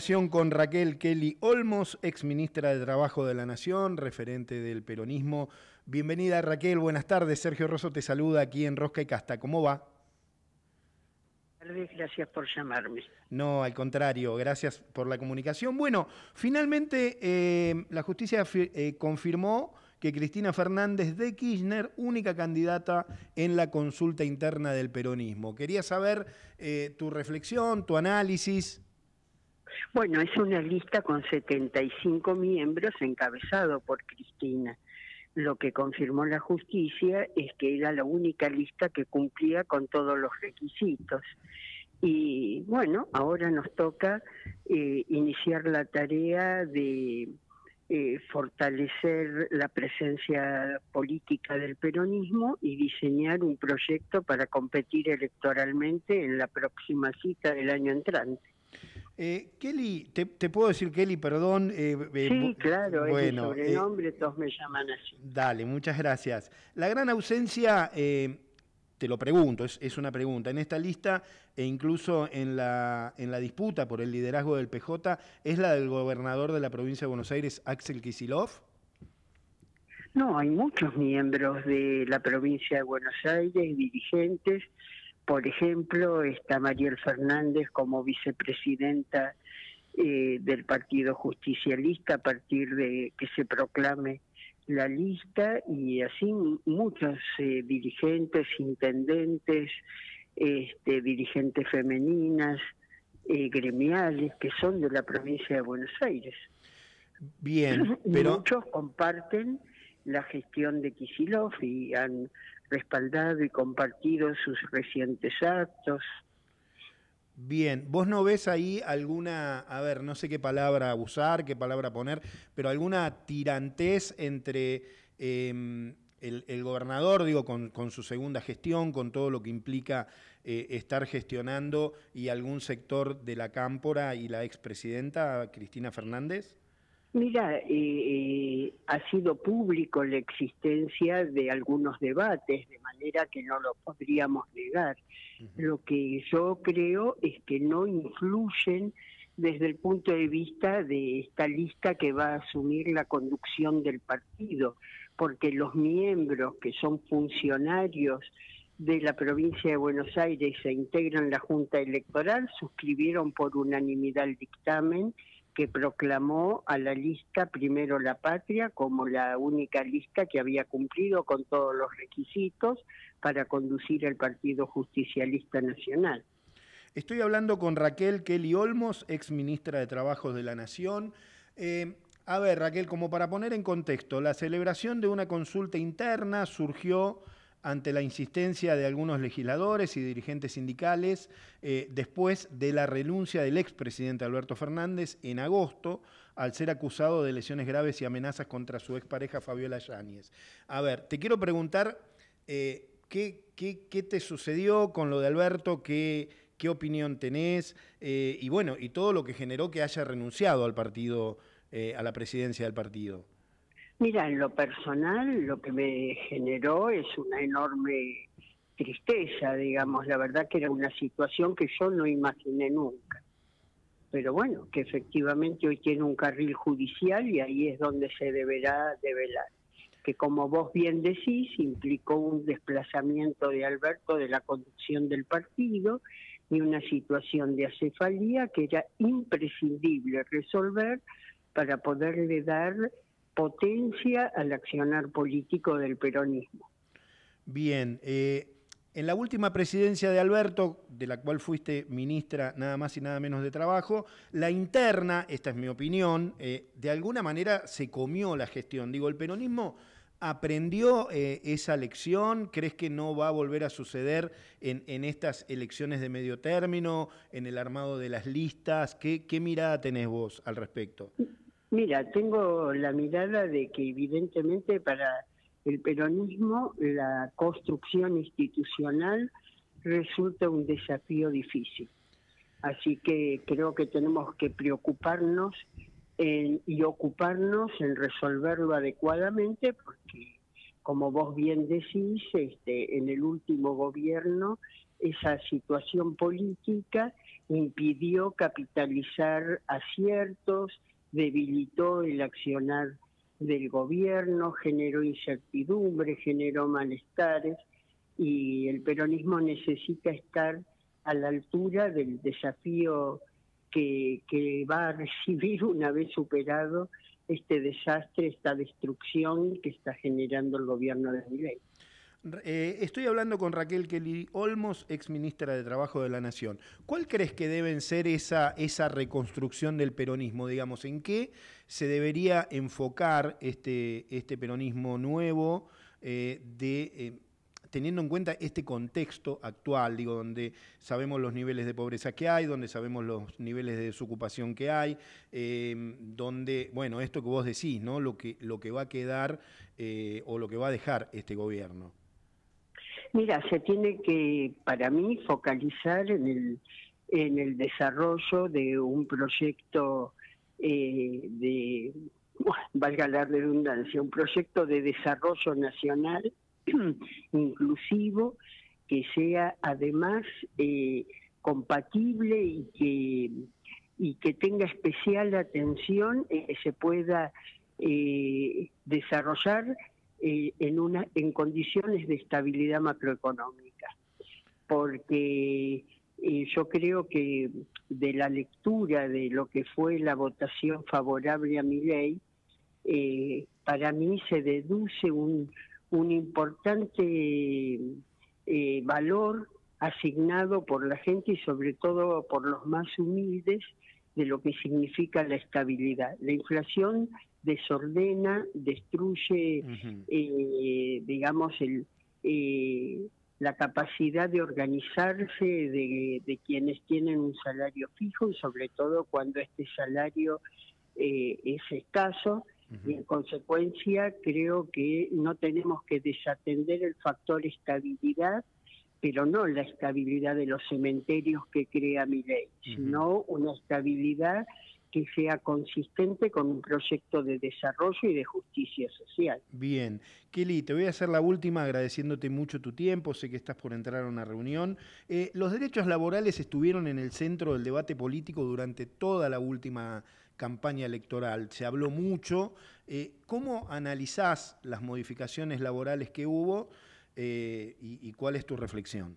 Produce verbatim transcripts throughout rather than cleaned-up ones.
Con Raquel Kelly Olmos, ex ministra de Trabajo de la Nación, referente del peronismo. Bienvenida, Raquel, buenas tardes. Sergio Rosso te saluda aquí en Rosca y Casta. ¿Cómo va? Gracias por llamarme. No, al contrario, gracias por la comunicación. Bueno, finalmente eh, la justicia eh, confirmó que Cristina Fernández de Kirchner, única candidata en la consulta interna del peronismo. Quería saber eh, tu reflexión, tu análisis. Bueno, es una lista con setenta y cinco miembros encabezado por Cristina. Lo que confirmó la justicia es que era la única lista que cumplía con todos los requisitos. Y bueno, ahora nos toca eh, iniciar la tarea de eh, fortalecer la presencia política del peronismo y diseñar un proyecto para competir electoralmente en la próxima cita del año entrante. Eh, Kelly, te, te puedo decir Kelly, perdón. Eh, eh, sí, claro, bueno, es mi sobrenombre, eh, todos me llaman así. Dale, muchas gracias. La gran ausencia, eh, te lo pregunto, es, es una pregunta, en esta lista e incluso en la, en la disputa por el liderazgo del P J, ¿es la del gobernador de la provincia de Buenos Aires, Axel Kicillof? No, hay muchos miembros de la provincia de Buenos Aires, dirigentes. Por ejemplo, está Mariel Fernández como vicepresidenta eh, del Partido Justicialista a partir de que se proclame la lista, y así muchos eh, dirigentes, intendentes, este, dirigentes femeninas, eh, gremiales, que son de la provincia de Buenos Aires. Bien, pero... Muchos comparten la gestión de Kicillof y han respaldado y compartido sus recientes actos. Bien, ¿vos no ves ahí alguna, a ver, no sé qué palabra usar, qué palabra poner, pero alguna tirantez entre eh, el, el gobernador, digo, con, con su segunda gestión, con todo lo que implica eh, estar gestionando, y algún sector de la cámpora y la expresidenta Cristina Fernández? Mira, eh, eh, ha sido público la existencia de algunos debates, de manera que no lo podríamos negar. Uh-huh. Lo que yo creo es que no influyen desde el punto de vista de esta lista que va a asumir la conducción del partido, porque los miembros que son funcionarios de la provincia de Buenos Aires e integran la Junta Electoral suscribieron por unanimidad el dictamen que proclamó a la lista Primero la Patria como la única lista que había cumplido con todos los requisitos para conducir el Partido Justicialista Nacional. Estoy hablando con Raquel Kelly Olmos, ex ministra de Trabajo de la Nación. Eh, a ver, Raquel, como para poner en contexto, la celebración de una consulta interna surgió ante la insistencia de algunos legisladores y dirigentes sindicales, eh, después de la renuncia del expresidente Alberto Fernández en agosto, al ser acusado de lesiones graves y amenazas contra su expareja Fabiola Yáñez. A ver, te quiero preguntar, eh, ¿qué, qué, ¿qué te sucedió con lo de Alberto? ¿Qué, qué opinión tenés? Eh, y bueno, y todo lo que generó que haya renunciado al partido, eh, a la presidencia del partido. Mira, en lo personal lo que me generó es una enorme tristeza, digamos. La verdad que era una situación que yo no imaginé nunca. Pero bueno, que efectivamente hoy tiene un carril judicial y ahí es donde se deberá develar. Que como vos bien decís, implicó un desplazamiento de Alberto de la conducción del partido y una situación de acefalía que era imprescindible resolver para poderle dar potencia al accionar político del peronismo. Bien, eh, en la última presidencia de Alberto, de la cual fuiste ministra nada más y nada menos de Trabajo, la interna, esta es mi opinión, eh, de alguna manera se comió la gestión. Digo, ¿el peronismo aprendió eh, esa lección? ¿Crees que no va a volver a suceder en, en estas elecciones de medio término, en el armado de las listas? ¿Qué, qué mirada tenés vos al respecto? Mira, tengo la mirada de que evidentemente para el peronismo la construcción institucional resulta un desafío difícil. Así que creo que tenemos que preocuparnos en, y ocuparnos en resolverlo adecuadamente, porque como vos bien decís, este, en el último gobierno esa situación política impidió capitalizar aciertos, debilitó el accionar del gobierno, generó incertidumbre, generó malestares, y el peronismo necesita estar a la altura del desafío que, que va a recibir una vez superado este desastre, esta destrucción que está generando el gobierno de Milei. Eh, estoy hablando con Raquel Kelly Olmos, exministra de Trabajo de la Nación. ¿Cuál crees que deben ser esa, esa reconstrucción del peronismo? Digamos, ¿en qué se debería enfocar este, este peronismo nuevo, eh, de, eh, teniendo en cuenta este contexto actual, digo, donde sabemos los niveles de pobreza que hay, donde sabemos los niveles de desocupación que hay, eh, donde, bueno, esto que vos decís, ¿no? Lo que, lo que va a quedar eh, o lo que va a dejar este gobierno. Mira, se tiene que, para mí, focalizar en el, en el desarrollo de un proyecto eh, de, valga la redundancia, un proyecto de desarrollo nacional inclusivo, que sea además eh, compatible y que, y que tenga especial atención, eh, que se pueda eh, desarrollar Eh, en, una, en condiciones de estabilidad macroeconómica, porque eh, yo creo que de la lectura de lo que fue la votación favorable a Milei, eh, para mí se deduce un, un importante eh, valor asignado por la gente y sobre todo por los más humildes de lo que significa la estabilidad. La inflación desordena, destruye, uh-huh. eh, digamos, el, eh, la capacidad de organizarse de, de quienes tienen un salario fijo y sobre todo cuando este salario eh, es escaso. Uh-huh. Y en consecuencia creo que no tenemos que desatender el factor estabilidad, pero no la estabilidad de los cementerios que crea Milei, uh-huh. sino una estabilidad que sea consistente con un proyecto de desarrollo y de justicia social. Bien. Kelly, te voy a hacer la última agradeciéndote mucho tu tiempo, sé que estás por entrar a una reunión. Eh, los derechos laborales estuvieron en el centro del debate político durante toda la última campaña electoral, se habló mucho. Eh, ¿Cómo analizás las modificaciones laborales que hubo eh, y, y cuál es tu reflexión?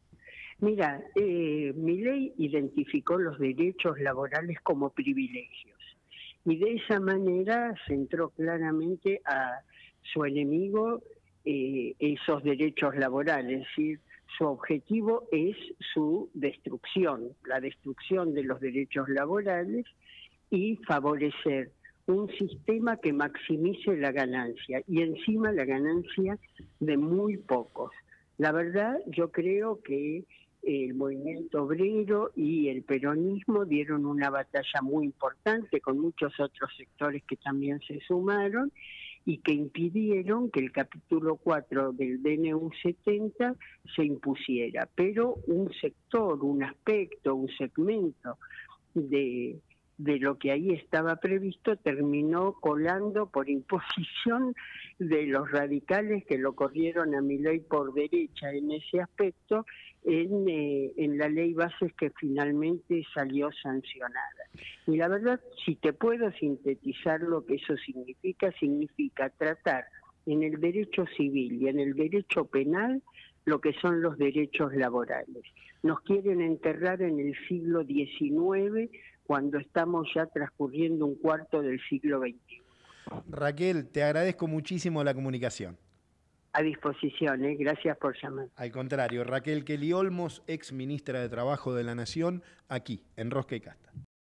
Mira, eh, Milei identificó los derechos laborales como privilegios y de esa manera centró claramente a su enemigo eh, esos derechos laborales, es decir, su objetivo es su destrucción, la destrucción de los derechos laborales y favorecer un sistema que maximice la ganancia y encima la ganancia de muy pocos. La verdad, yo creo que el movimiento obrero y el peronismo dieron una batalla muy importante con muchos otros sectores que también se sumaron y que impidieron que el capítulo cuatro del D N U setenta se impusiera. Pero un sector, un aspecto, un segmento de... de lo que ahí estaba previsto, terminó colando por imposición de los radicales que lo corrieron a Milei por derecha en ese aspecto, en, eh, en la ley bases que finalmente salió sancionada. Y la verdad, si te puedo sintetizar lo que eso significa, significa tratar en el derecho civil y en el derecho penal lo que son los derechos laborales. Nos quieren enterrar en el siglo diecinueve cuando estamos ya transcurriendo un cuarto del siglo veintiuno. Raquel, te agradezco muchísimo la comunicación. A disposición, ¿eh? Gracias por llamar. Al contrario, Raquel Kelly Olmos, ex ministra de Trabajo de la Nación, aquí, en Rosca y Casta.